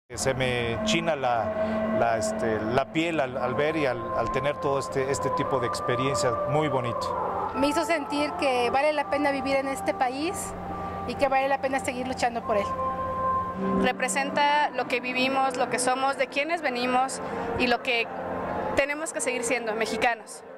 Se me china la piel al ver y al tener todo este tipo de experiencias muy bonito. Me hizo sentir que vale la pena vivir en este país y que vale la pena seguir luchando por él. Representa lo que vivimos, lo que somos, de quiénes venimos y lo que tenemos que seguir siendo, mexicanos.